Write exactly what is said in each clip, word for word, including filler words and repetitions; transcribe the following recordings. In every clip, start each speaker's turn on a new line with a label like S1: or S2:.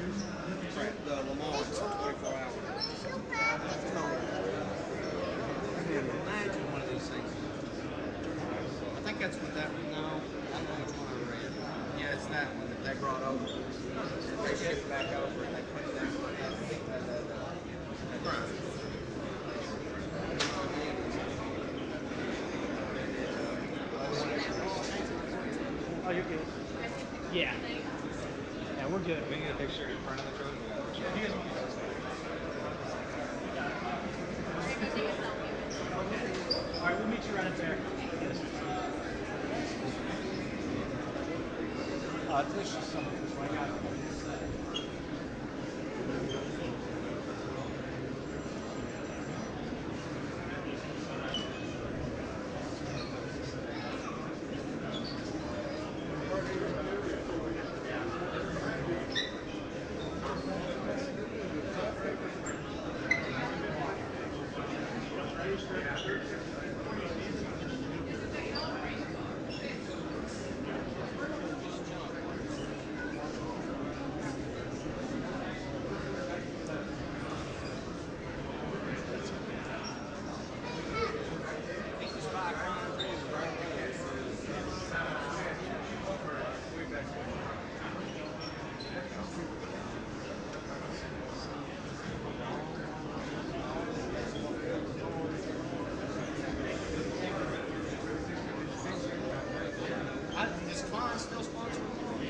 S1: Right, the Le Mans twenty-four hour. I can't imagine one of these things. I think that's what that one, no, I don't know which one I read. Yeah, it's that one that they brought over. They shipped back over and they put it in that thing, that, that, that, that,
S2: Oh, you're good. Yeah. Yeah, we're good.
S3: We can get a picture in front of the truck.
S2: All right, we'll meet you right up there. Uh, this is some of this. I got it.
S1: Is Klein still sponsoring?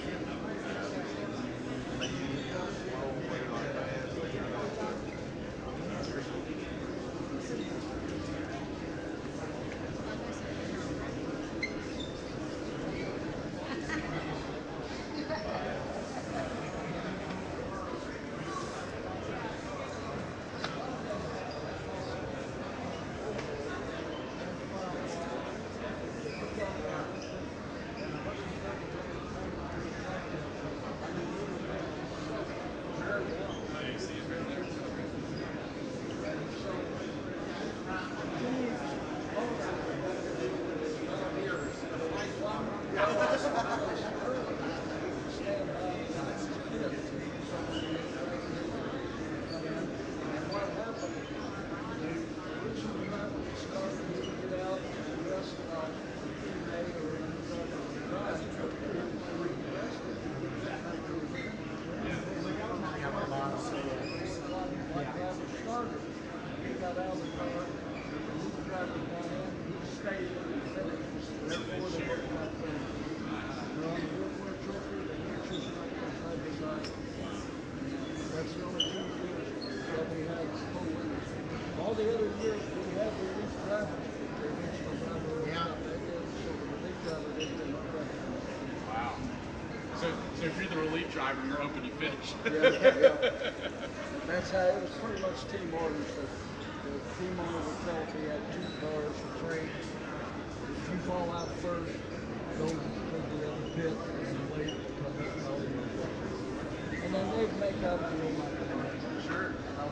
S4: That's the only two years that we had full winners. All the other years we had the relief drivers. They eventually got the yeah. They did, so the relief driver didn't get my record.
S5: Wow. So, so if you're the relief driver, you're hoping you finish.
S4: Yeah, yeah. That's how it was pretty much team orders. The, the team owner would tell us he had two cars or three. If you fall out first, go to the other pit and wait because that's all you know. And then they'd make out a deal like that.
S5: Sure.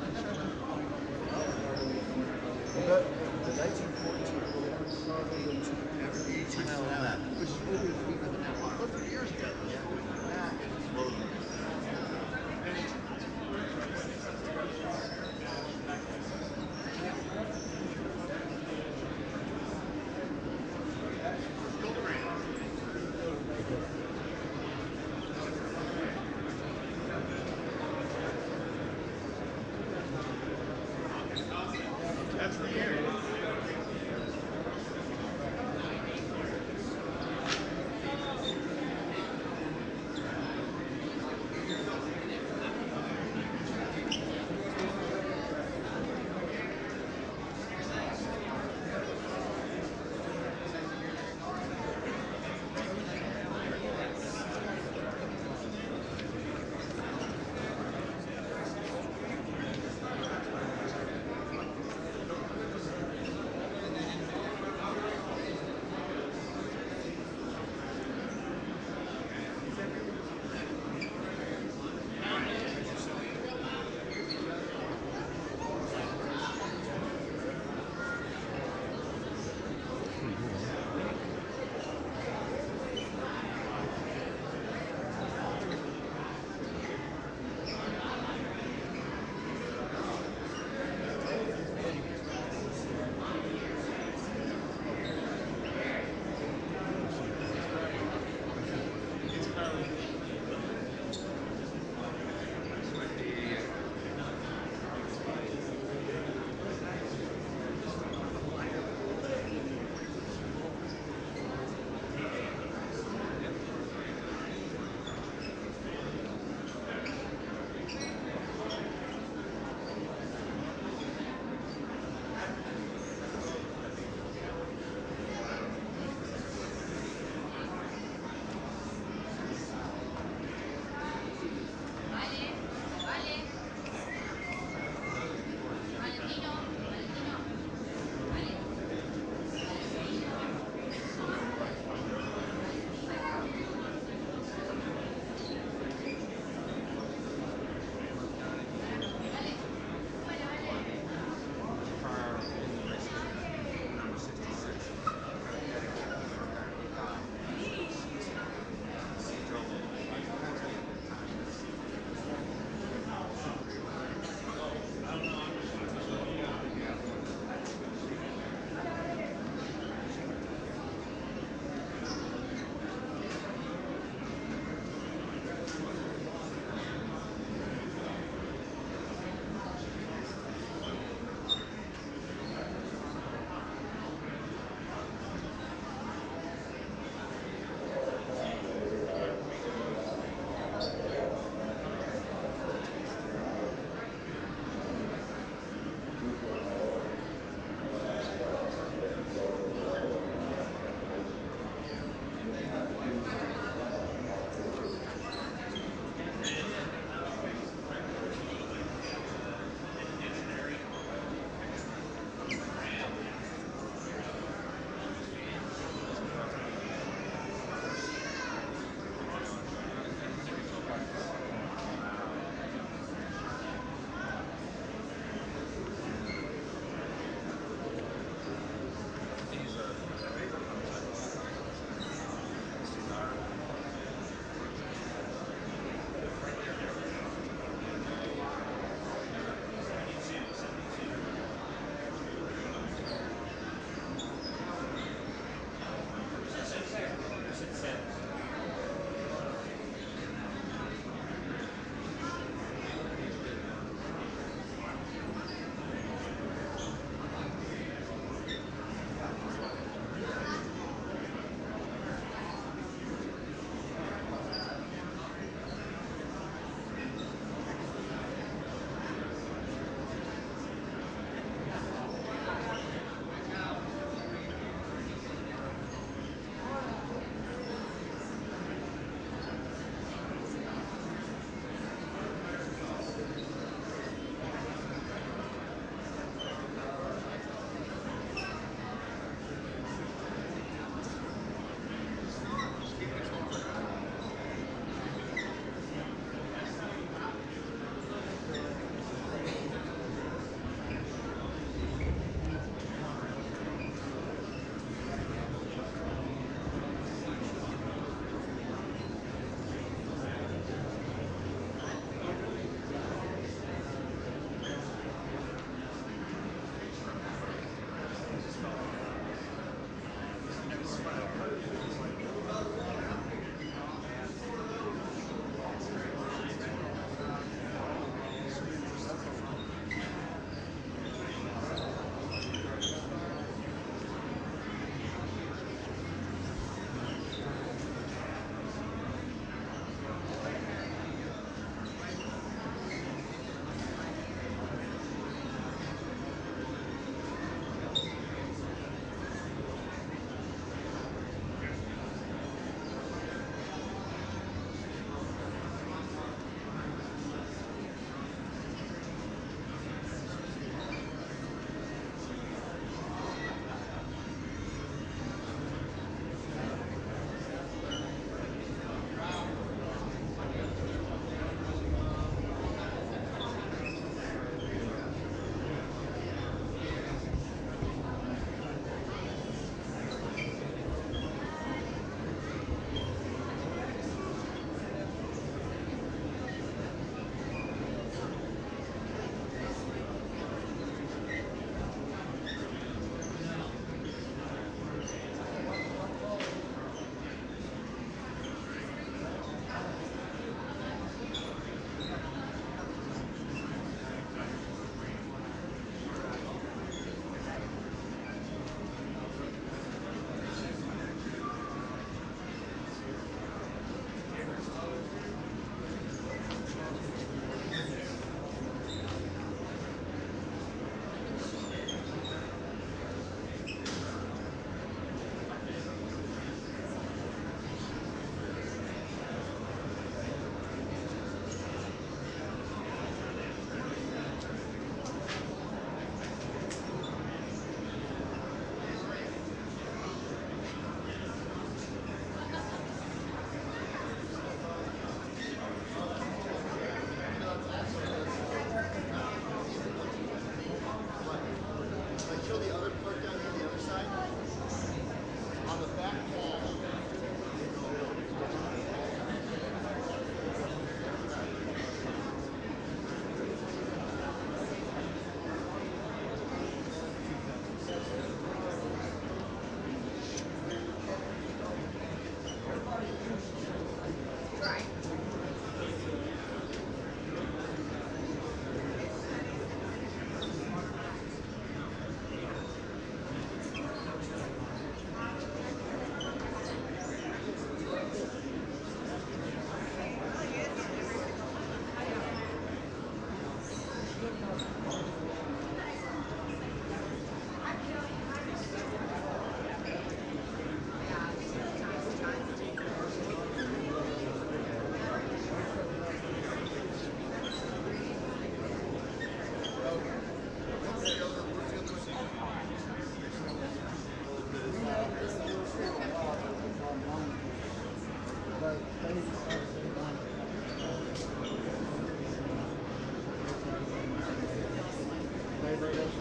S4: But the nineteen fourteen World Cup started in each mile that, which is what we were doing now. A couple of years ago, that is loaded.
S5: That's the year.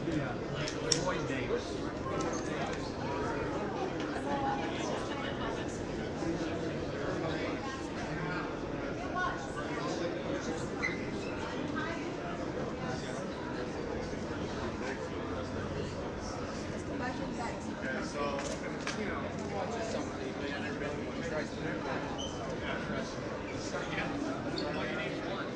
S2: Yeah. Lloyd Davis.
S1: Yeah, so, you know, he watches some of these, but I never been to one. He tries to do that. Yeah. All you need is one.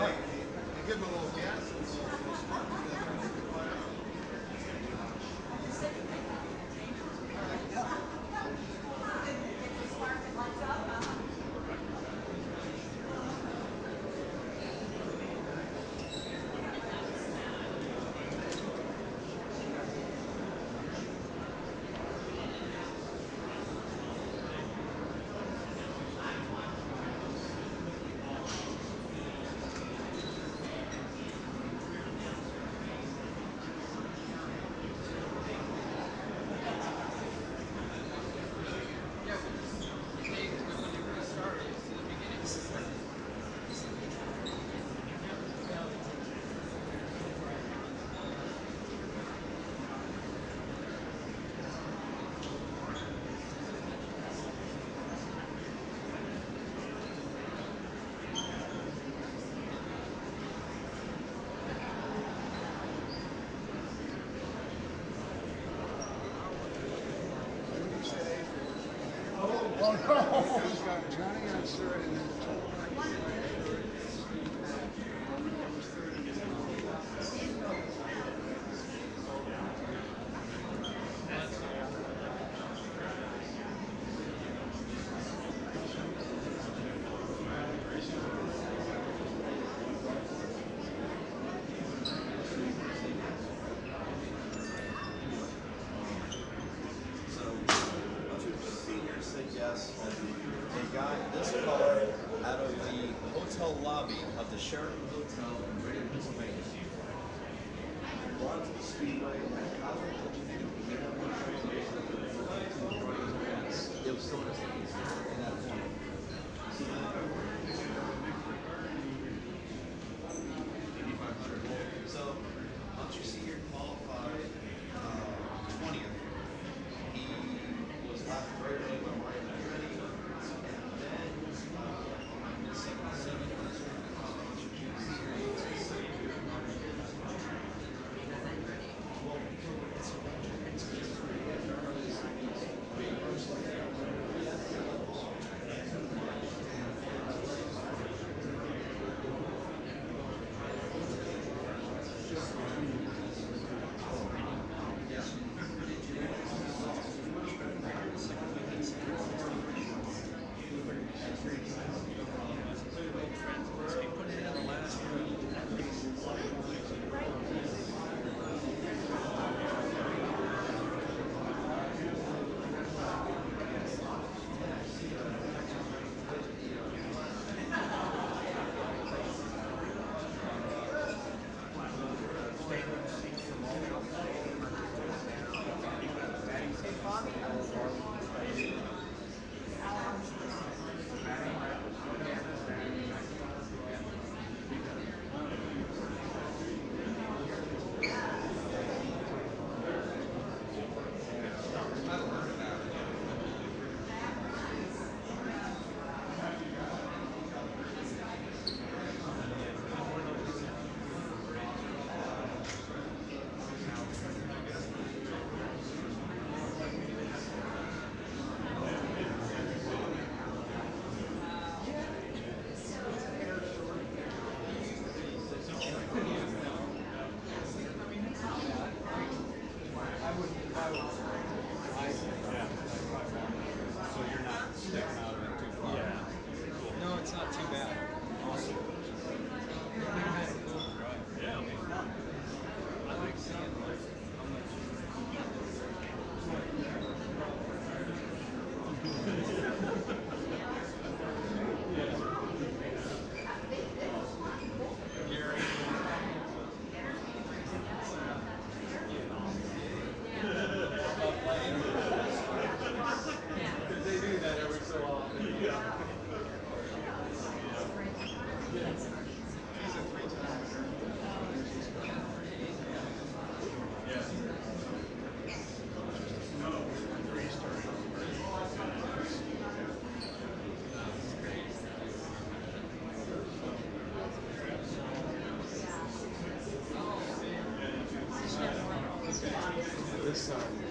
S1: give them a little gas and a little, little spark.
S4: Johnny answered and then told
S3: said yes, and they got this car out of the hotel lobby of the Sheraton Hotel in Reading, Pennsylvania. Brought it to the Speedway, and that car, what you think of the it was still in its in that form. So then, eighty-five hundred. So, once your senior qualified uh, twentieth, he was left very early by Mario Andretti, and then uh, in seventy-seven, he was trying to call a bunch of junior series. Well, it's it's just
S1: No, it's not too bad. Awesome.
S2: Yeah.
S1: I like seeing like how much. Gary. They do that every so often. He's a three-time winner.
S4: this side.